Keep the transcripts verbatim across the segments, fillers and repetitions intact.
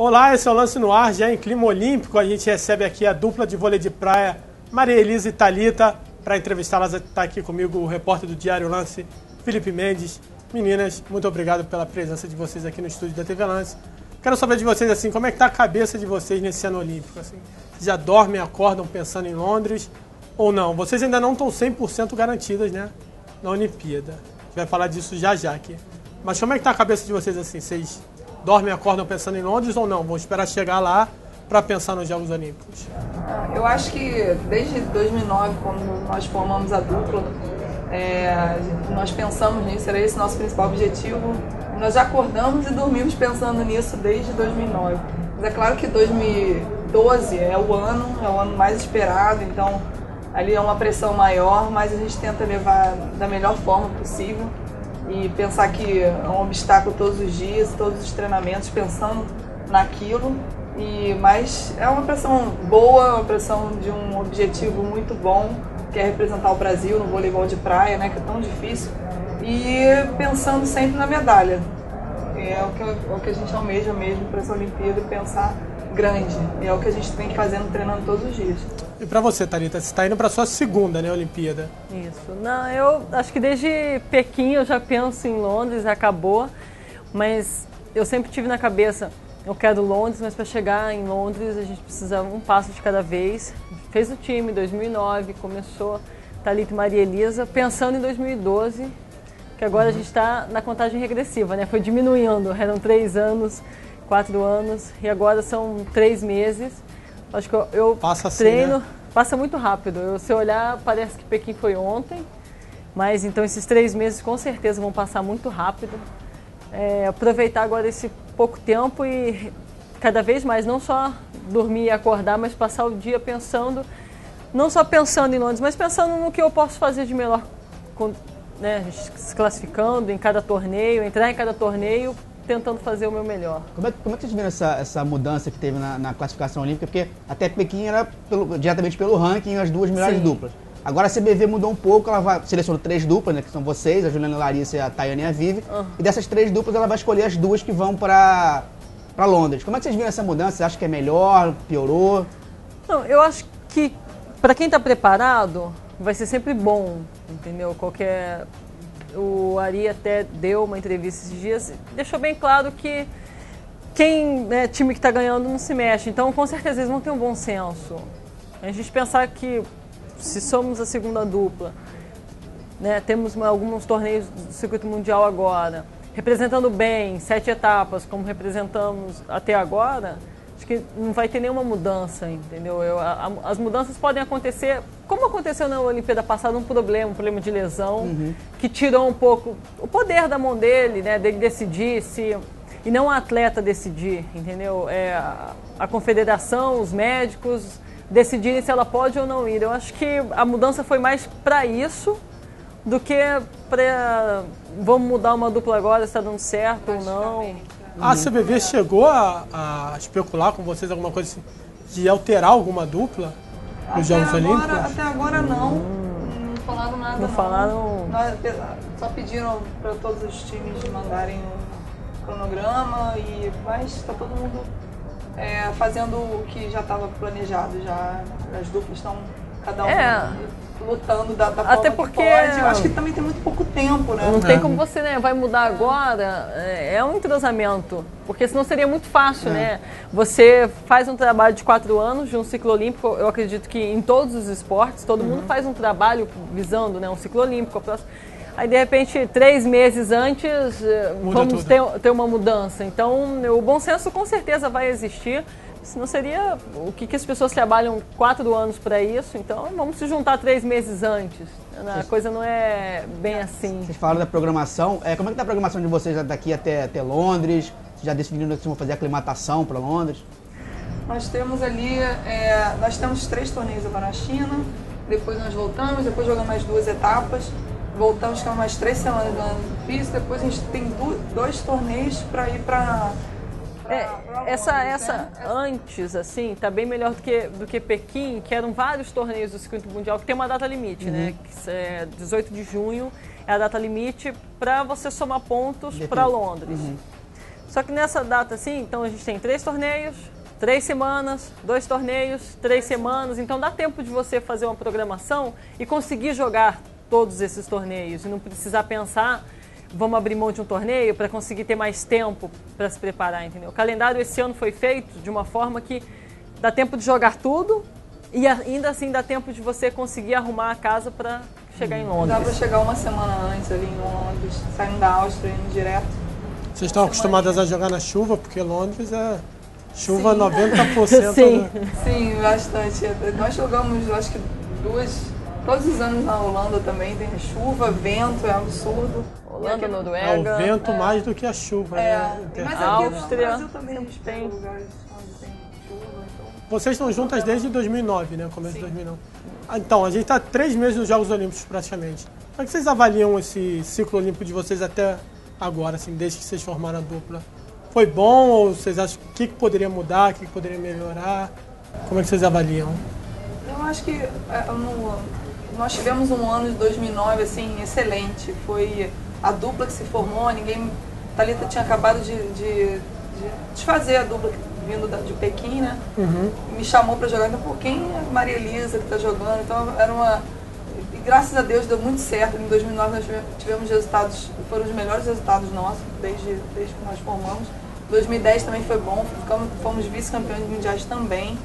Olá, esse é o Lance no Ar, já em clima olímpico. A gente recebe aqui a dupla de vôlei de praia, Maria Elisa e Thalita. Para entrevistá-las, está aqui comigo o repórter do Diário Lance, Felipe Mendes. Meninas, muito obrigado pela presença de vocês aqui no estúdio da T V Lance. Quero saber de vocês, assim, como é que está a cabeça de vocês nesse ano olímpico? Assim, já dormem, acordam pensando em Londres ou não? Vocês ainda não estão cem por cento garantidas, né, na Olimpíada. A gente vai falar disso já já aqui. Mas como é que está a cabeça de vocês, assim? Vocês dormem e acordam pensando em Londres ou não? Vão esperar chegar lá para pensar nos Jogos Olímpicos? Eu acho que desde dois mil e nove, quando nós formamos a dupla, é, nós pensamos nisso, era esse nosso principal objetivo. Nós já acordamos e dormimos pensando nisso desde dois mil e nove. Mas é claro que dois mil e doze é o ano, é o ano mais esperado, então ali é uma pressão maior, mas a gente tenta levar da melhor forma possível e pensar que é um obstáculo todos os dias, todos os treinamentos, pensando naquilo. E, mas é uma pressão boa, uma pressão de um objetivo muito bom, que é representar o Brasil no voleibol de praia, né, que é tão difícil, e pensando sempre na medalha. É o que, é o que a gente almeja mesmo para essa Olimpíada, pensar grande. E é o que a gente vem fazendo, treinando todos os dias. E para você, Thalita, você está indo para a sua segunda, né, Olimpíada? Isso. Não, eu acho que desde Pequim eu já penso em Londres, acabou, mas eu sempre tive na cabeça, eu quero Londres, mas para chegar em Londres a gente precisa um passo de cada vez. Fez o time em dois mil e nove, começou Thalita e Maria Elisa, pensando em dois mil e doze, que agora uhum. a gente está na contagem regressiva, né? Foi diminuindo, eram três anos, quatro anos, e agora são três meses. Acho que eu, eu passa assim, treino, né? Passa muito rápido. Eu, se eu olhar, parece que Pequim foi ontem, mas então esses três meses com certeza vão passar muito rápido. É, aproveitar agora esse pouco tempo e cada vez mais não só dormir e acordar, mas passar o dia pensando, não só pensando em Londres, mas pensando no que eu posso fazer de melhor, né, se classificando em cada torneio, entrar em cada torneio, tentando fazer o meu melhor. Como é, como é que vocês viram essa, essa mudança que teve na, na classificação olímpica? Porque até Pequim era pelo, diretamente pelo ranking as duas melhores Sim. duplas. Agora a C B V mudou um pouco, ela vai, selecionou três duplas, né, que são vocês, a Juliana Larissa e a Tayane e a Vivi. Uhum. E dessas três duplas ela vai escolher as duas que vão para para Londres. Como é que vocês viram essa mudança? Você acha que é melhor, piorou? Não, eu acho que para quem está preparado vai ser sempre bom, entendeu? Qualquer... O Ari até deu uma entrevista esses dias, deixou bem claro que quem, né, time que está ganhando não se mexe. Então, com certeza, eles vão ter um bom senso. A gente pensar que se somos a segunda dupla, né, temos uma, alguns torneios do circuito mundial agora, representando bem, sete etapas, como representamos até agora, acho que não vai ter nenhuma mudança, entendeu? Eu, a, a, as mudanças podem acontecer, como aconteceu na Olimpíada passada, um problema, um problema de lesão, uhum. que tirou um pouco o poder da mão dele, né, dele decidir se... E não o atleta decidir, entendeu? É a, a confederação, os médicos decidirem se ela pode ou não ir. Eu acho que a mudança foi mais para isso do que para vamos mudar uma dupla agora, se está dando certo ou não. A C B V chegou a, a especular com vocês alguma coisa assim, de alterar alguma dupla nos Jogos Olímpicos? Até agora não. Não falaram nada. Não, não. falaram. Nós, só pediram para todos os times mandarem um cronograma, e, mas está todo mundo é, fazendo o que já estava planejado. Já, as duplas estão cada um é. lutando da, da Até forma porque que pode. Eu acho que também tem muito pouco tempo, né? Não tem como você, né, vai mudar agora, é, é um entrosamento, porque senão seria muito fácil, é. né? Você faz um trabalho de quatro anos de um ciclo olímpico, eu acredito que em todos os esportes, todo uhum. mundo faz um trabalho visando, né, um ciclo olímpico. Aí, de repente, três meses antes, Muda vamos ter, ter uma mudança. Então, o bom senso com certeza vai existir. Senão seria o que, que as pessoas trabalham quatro anos para isso, então vamos se juntar três meses antes. A coisa não é bem assim. Vocês falaram da programação. É, como é que está a programação de vocês daqui até, até Londres? Vocês já decidiram que vocês vão fazer aclimatação para Londres? Nós temos ali, é, nós temos três torneios agora na China, depois nós voltamos, depois jogamos mais duas etapas, voltamos, ficamos mais três semanas lá no piso, depois a gente tem do, dois torneios para ir para... É, essa, essa antes, assim, tá bem melhor do que, do que Pequim, que eram vários torneios do circuito mundial que tem uma data limite, uhum. né? Que é dezoito de junho é a data limite para você somar pontos para Londres. Uhum. Só que nessa data, assim, então a gente tem três torneios, três semanas, dois torneios, três semanas. Então dá tempo de você fazer uma programação e conseguir jogar todos esses torneios. E não precisar pensar, vamos abrir mão de um torneio para conseguir ter mais tempo para se preparar, entendeu? O calendário esse ano foi feito de uma forma que dá tempo de jogar tudo e ainda assim dá tempo de você conseguir arrumar a casa para chegar em Londres. Dá para chegar uma semana antes ali em Londres, saindo da Áustria, indo direto. Vocês estão acostumadas a jogar na chuva, porque Londres é chuva Sim. noventa por cento. Sim. Né? Sim, bastante. Nós jogamos, acho que duas, todos os anos na Holanda também, tem chuva, vento, é absurdo. Holanda, Noruega. É o vento é. mais do que a chuva, é. né? Mas aqui Áustria, no Brasil também a gente tem. tem lugares onde tem chuva. Então... Vocês estão juntas desde dois mil e nove, né? Começo Sim. de dois mil e nove. Ah, então, a gente está três meses nos Jogos Olímpicos praticamente. Como é que vocês avaliam esse ciclo olímpico de vocês até agora, assim, desde que vocês formaram a dupla? Foi bom ou vocês acham o que, que poderia mudar, o que, que poderia melhorar? Como é que vocês avaliam? Eu acho que é, no, nós tivemos um ano de dois mil e nove assim, excelente. Foi a dupla que se formou, ninguém... Thalita tinha acabado de, de, de desfazer a dupla vindo da, de Pequim, né? Uhum. Me chamou para jogar, então, pô, quem é Maria Elisa que está jogando? Então era uma... E graças a Deus deu muito certo. Em dois mil e nove nós tivemos resultados, foram os melhores resultados nossos desde, desde que nós formamos. dois mil e dez também foi bom, ficamos, fomos vice-campeões mundiais também.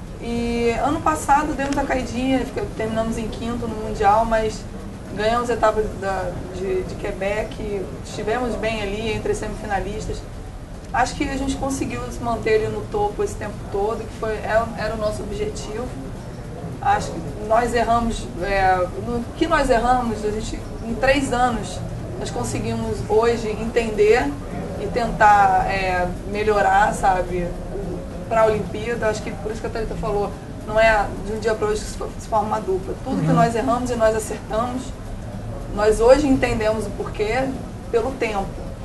E ano passado demos a caidinha, terminamos em quinto no Mundial, mas ganhamos a etapa da, de, de Quebec, estivemos bem ali entre as semifinalistas. Acho que a gente conseguiu se manter ali no topo esse tempo todo, que foi, era, era o nosso objetivo. Acho que nós erramos, é, no que nós erramos, a gente, em três anos, nós conseguimos hoje entender e tentar é, melhorar, sabe, para a Olimpíada. Acho que por isso que a Thalita falou, não é de um dia para hoje que se forma uma dupla. Tudo que nós erramos e nós acertamos, nós hoje entendemos o porquê pelo tempo.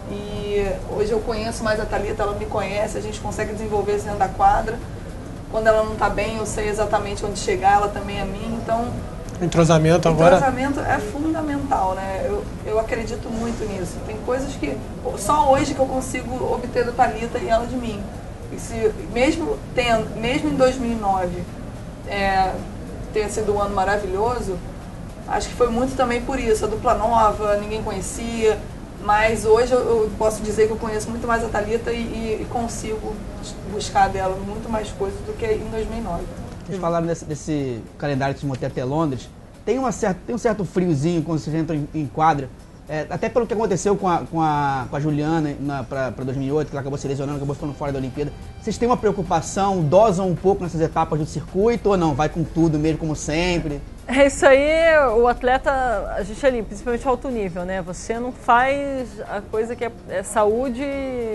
E hoje eu conheço mais a Thalita, ela me conhece, a gente consegue desenvolver isso dentro da quadra. Quando ela não está bem, eu sei exatamente onde chegar, ela também é minha, então... Entrosamento agora? Entrosamento é fundamental, né? Eu, eu acredito muito nisso. Tem coisas que só hoje que eu consigo obter da Thalita e ela de mim. E se, mesmo, tendo, mesmo em dois mil e nove é, ter sido um ano maravilhoso, acho que foi muito também por isso. A dupla nova, ninguém conhecia, mas hoje eu, eu posso dizer que eu conheço muito mais a Thalita e, e, e consigo buscar dela muito mais coisas do que em dois mil e nove. Vocês falaram desse, desse calendário de se manter até Londres. Tem, uma certa, tem um certo friozinho quando vocês entram em, em quadra. É, até pelo que aconteceu com a, com a, com a Juliana para dois mil e oito, que ela acabou se lesionando, acabou ficando fora da Olimpíada. Vocês têm uma preocupação, dosam um pouco nessas etapas do circuito ou não? Vai com tudo mesmo, como sempre? É isso aí, o atleta, a gente ali, principalmente alto nível, né? Você não faz a coisa que é, é saúde,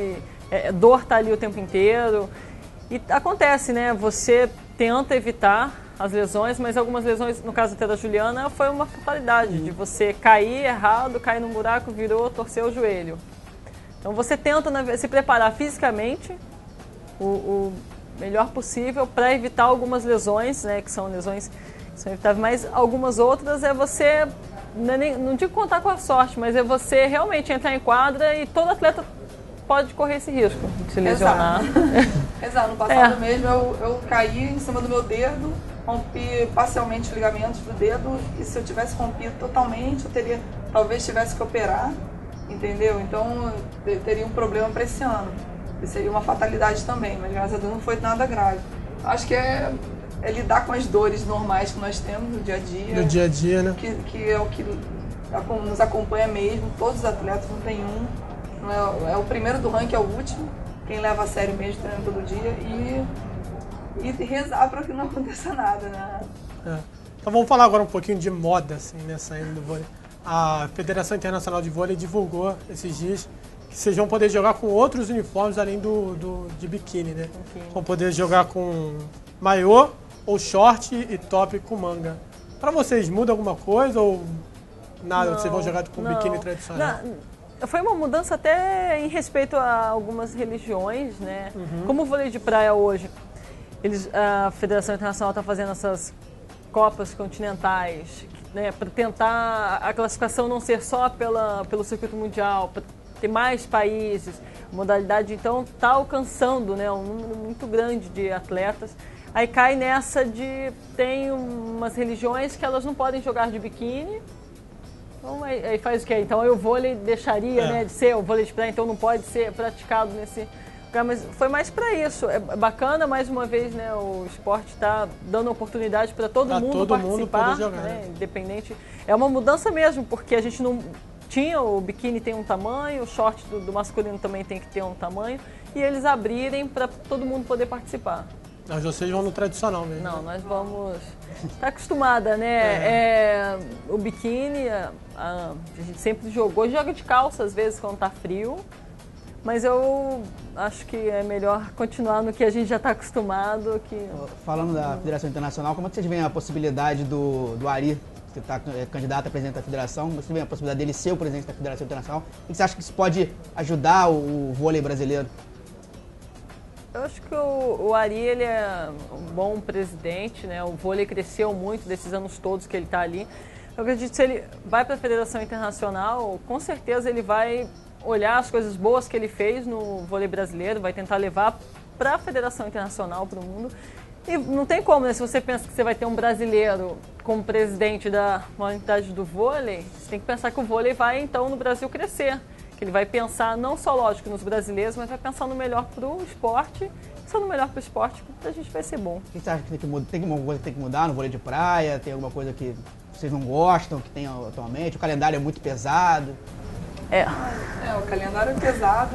é, dor tá ali o tempo inteiro. E acontece, né? Você tenta evitar as lesões, mas algumas lesões, no caso até da Juliana, foi uma fatalidade, uhum. de você cair errado, cair num buraco, virou, torcer o joelho. Então você tenta se preparar fisicamente o, o melhor possível para evitar algumas lesões, né, que são lesões que são evitáveis, mas algumas outras é você, não, é nem, não digo contar com a sorte, mas é você realmente entrar em quadra e todo atleta pode correr esse risco de se lesionar. Exato. Exato. No passado é. mesmo eu, eu caí em cima do meu dedo, rompi parcialmente os ligamentos do dedo e se eu tivesse rompido totalmente, eu teria, talvez tivesse que operar, entendeu? Então eu teria um problema para esse ano. E seria uma fatalidade também, mas graças a Deus não foi nada grave. Acho que é, é lidar com as dores normais que nós temos no dia a dia. No dia a dia, né? Que, que é o que nos acompanha mesmo, todos os atletas, não tem um. Não é, é o primeiro do ranking, é o último. Quem leva a sério mesmo, treina todo dia e, e rezar para que não aconteça nada, né? É. Então vamos falar agora um pouquinho de moda, assim, né, saindo do vôlei. A Federação Internacional de Vôlei divulgou esses dias que vocês vão poder jogar com outros uniformes além do, do de biquíni, né? Okay. Vão poder jogar com maiô ou short e top com manga. Para vocês, muda alguma coisa ou nada? Não, vocês vão jogar com não. biquíni tradicional? Não. Foi uma mudança até em respeito a algumas religiões, né? Uhum. Como o vôlei de praia hoje, eles, a Federação Internacional está fazendo essas copas continentais, né? Para tentar a classificação não ser só pela, pelo circuito mundial, ter mais países. A modalidade, então, está alcançando, né, um número muito grande de atletas. Aí cai nessa de, tem umas religiões que elas não podem jogar de biquíni. Então, aí, aí faz o quê? Então, aí o vôlei deixaria, é. né, de ser o vôlei de praia, então não pode ser praticado nesse lugar. Mas foi mais para isso. É bacana, mais uma vez, né, o esporte está dando oportunidade para todo pra mundo todo participar, mundo jogar, né, né? Independente. É uma mudança mesmo, porque a gente não tinha, o biquíni tem um tamanho, o short do, do masculino também tem que ter um tamanho, e eles abrirem para todo mundo poder participar. Mas vocês vão no tradicional mesmo. Não, nós vamos... Está acostumada, né? É. É, o biquíni, a, a, a gente sempre jogou, joga de calça às vezes quando tá frio, mas eu acho que é melhor continuar no que a gente já está acostumado. Que... Falando da Federação Internacional, como é que vocês veem a possibilidade do, do Ari, que está é, candidato a presidente da federação, como é que vocês veem a possibilidade dele ser o presidente da Federação Internacional? O que você acha que isso pode ajudar o, o vôlei brasileiro? Eu acho que o, o Ari, ele é um bom presidente, né? O vôlei cresceu muito desses anos todos que ele está ali. Eu acredito que se ele vai para a Federação Internacional, com certeza ele vai olhar as coisas boas que ele fez no vôlei brasileiro, vai tentar levar para a Federação Internacional, para o mundo. E não tem como, né? Se você pensa que você vai ter um brasileiro como presidente da maior entidade do vôlei, você tem que pensar que o vôlei vai, então, no Brasil crescer. Que ele vai pensar não só, lógico, nos brasileiros, mas vai pensar no melhor para o esporte. Se no melhor para o esporte, a gente vai ser bom. O que você acha que tem que mudar? Tem alguma coisa que tem que mudar no vôlei de praia? Tem alguma coisa que vocês não gostam, que tem atualmente? O calendário é muito pesado? É. É, o calendário é pesado,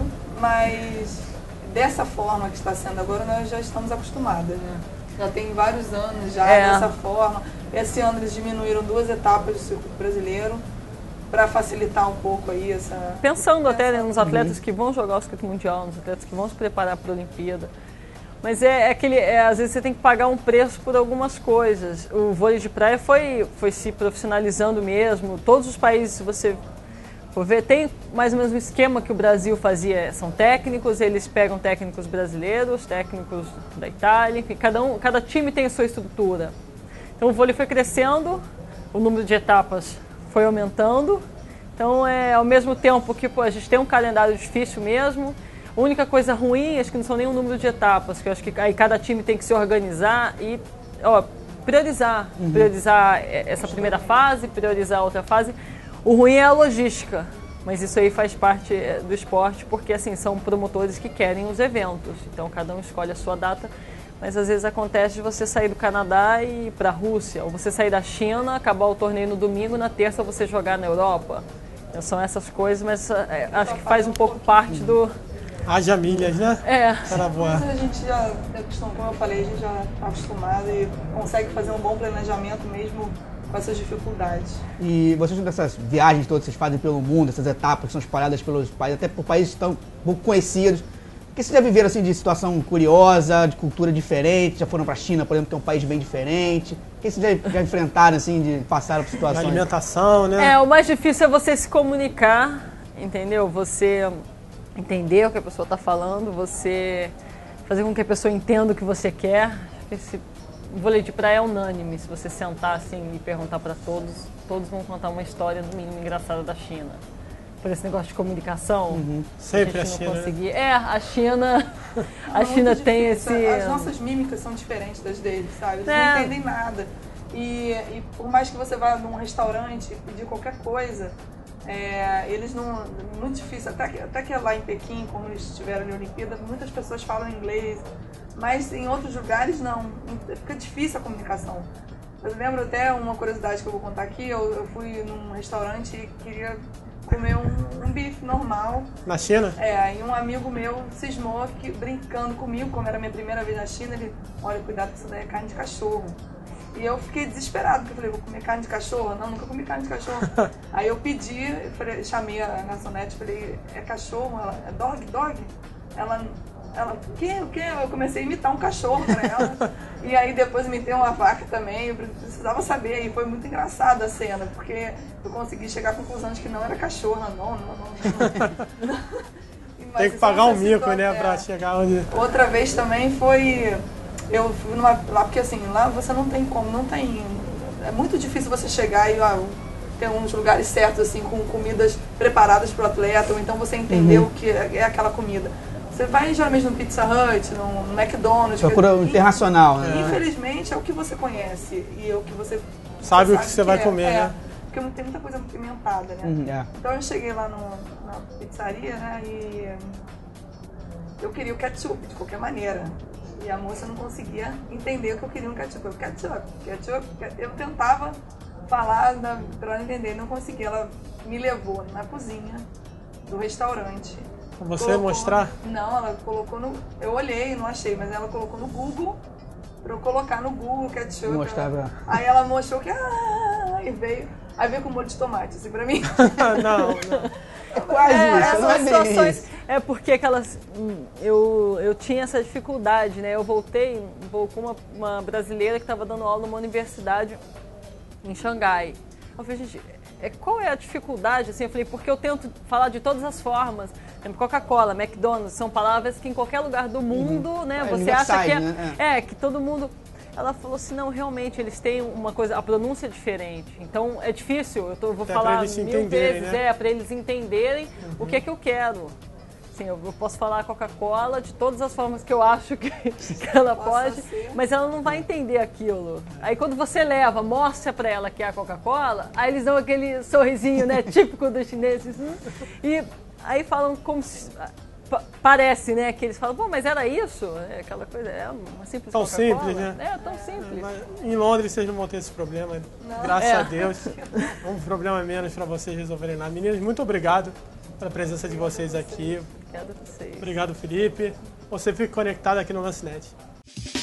mas dessa forma que está sendo agora, nós já estamos acostumadas, né? Já tem vários anos já é. dessa forma. Esse ano eles diminuíram duas etapas do circuito brasileiro, para facilitar um pouco aí essa... Pensando essa... até, né, nos atletas que vão jogar o circuito mundial, nos atletas que vão se preparar para a Olimpíada. Mas é, é aquele, é, às vezes você tem que pagar um preço por algumas coisas. O vôlei de praia foi, foi se profissionalizando mesmo. Todos os países, se você for ver, tem mais ou menos um esquema que o Brasil fazia. São técnicos, eles pegam técnicos brasileiros, técnicos da Itália, enfim, cada, um, cada time tem a sua estrutura. Então o vôlei foi crescendo, o número de etapas foi aumentando, então é ao mesmo tempo que pô, a gente tem um calendário difícil mesmo. A única coisa ruim, acho que não são nem o número de etapas, que eu acho que aí cada time tem que se organizar e ó, priorizar, uhum. priorizar essa primeira fase, priorizar a outra fase. O ruim é a logística, mas isso aí faz parte do esporte, porque assim, são promotores que querem os eventos, então cada um escolhe a sua data. Mas às vezes acontece de você sair do Canadá e ir para a Rússia, ou você sair da China, acabar o torneio no domingo, na terça você jogar na Europa. Então, são essas coisas, mas é, acho que faz um pouco parte do... Haja milhas, né? É. Para voar. Mas a gente já, como eu falei, a gente já está acostumado e consegue fazer um bom planejamento mesmo com essas dificuldades. E vocês, dessas viagens todas que vocês fazem pelo mundo, essas etapas que são espalhadas pelos países, até por países tão pouco conhecidos, o que vocês já viveram assim, de situação curiosa, de cultura diferente? Já foram para a China, por exemplo, que é um país bem diferente? O que vocês já, já enfrentaram, assim, de passaram por situações? Alimentação, né? É, o mais difícil é você se comunicar, entendeu? Você entender o que a pessoa está falando, você fazer com que a pessoa entenda o que você quer. Esse vôlei de praia é unânime. Se você sentar assim e perguntar para todos, todos vão contar uma história, no mínimo, engraçada da China. Por esse negócio de comunicação, uhum. Sempre a, a China. Conseguir. É, a China, a China tem esse... As nossas mímicas são diferentes das deles, sabe? Eles é. não entendem nada. E, e por mais que você vá num restaurante e pedir qualquer coisa, é, eles não... Muito difícil, até que, até que lá em Pequim, como eles estiveram na Olimpíada, muitas pessoas falam inglês, mas em outros lugares não. Fica difícil a comunicação. Eu lembro até uma curiosidade que eu vou contar aqui, eu, eu fui num restaurante e queria comer um, um bife normal. Na China? É, e um amigo meu cismou que, brincando comigo, como era a minha primeira vez na China, ele, olha, cuidado que isso daí é carne de cachorro. E eu fiquei desesperado, porque eu falei, vou comer carne de cachorro? Não, nunca comi carne de cachorro. Aí eu pedi, eu falei, chamei a garçonete, falei, é cachorro? Ela, é dog, dog? Ela, ela, o quê, o quê? Eu comecei a imitar um cachorro pra ela. E aí depois imitei uma vaca também, eu precisava saber. E foi muito engraçada a cena, porque eu consegui chegar à conclusão de que não era cachorro. Não, não, não. não. Tem que pagar um mico, né, é. pra chegar onde... Outra vez também foi... Eu fui numa, lá, porque assim, lá você não tem como, não tem... É muito difícil você chegar e, ó, ter uns lugares certos, assim, com comidas preparadas para o atleta, ou então você entender Uhum. o que é aquela comida. Você vai geralmente no Pizza Hut, no, no McDonald's. Procura o internacional, né? Infelizmente é o que você conhece e é o que você Sabe o que você vai é, comer, é, né? Porque tem muita coisa pimentada, né? Uhum, é. Então eu cheguei lá no, na pizzaria, né, e eu queria o ketchup de qualquer maneira. E a moça não conseguia entender o que eu queria no ketchup. Eu, ketchup, ketchup, ketchup. Eu tentava falar para ela entender, não conseguia. Ela me levou na cozinha do restaurante. Pra você Colocou- mostrar? Não, ela colocou no... Eu olhei, não achei, mas ela colocou no Google, pra eu colocar no Google ketchup. Mostrar ela- pra- Aí ela mostrou que... Ah, e veio... Aí veio com molho de tomate, assim, pra mim. não, não. É quase É, isso, não é essas bem situações. isso. É porque aquelas. hum, Eu, eu tinha essa dificuldade, né? Eu voltei vou com uma, uma brasileira que estava dando aula numa universidade em Xangai. Eu falei, gente, é, qual é a dificuldade? Assim, eu falei, porque eu tento falar de todas as formas. Coca-Cola, McDonald's, são palavras que em qualquer lugar do mundo, né? É, Você acha universais, que é, né? é, que todo mundo. Ela falou assim, não, realmente, eles têm uma coisa, a pronúncia é diferente. Então, é difícil, eu, tô, eu vou Até pra falar eles se mil entenderem, vezes, né? é, para eles entenderem o que é que eu quero. Assim, eu, eu posso falar Coca-Cola de todas as formas que eu acho que, que ela Possa pode, ser. mas ela não vai entender aquilo. Aí quando você leva, mostra pra ela que é a Coca-Cola, aí eles dão aquele sorrisinho, né, típico dos chineses, hum, e aí falam como se... pa- Parece, né, que eles falam, pô, mas era isso? É aquela coisa, é uma simples Tão Coca-Cola. simples, né? É, tão simples. Mas em Londres vocês não vão ter esse problema, graças É. a Deus. Um problema menos para vocês resolverem lá. Meninas, muito obrigado pela presença de vocês aqui. Obrigada a vocês. Obrigado, Felipe. Você fica conectado aqui no Lance Net.